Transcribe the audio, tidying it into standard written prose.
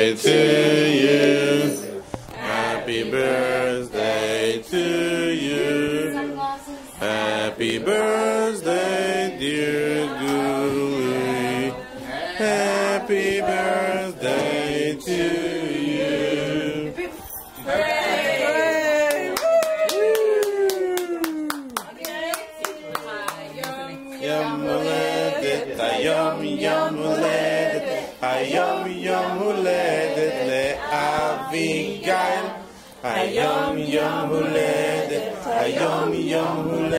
to you. Happy birthday to you. Happy birthday, dear Julie. Happy birthday to you. Yom הולדת, היום יום הולדת, היום יום הולדת לאביגיל. היום יום הולדת, היום יום הולדת.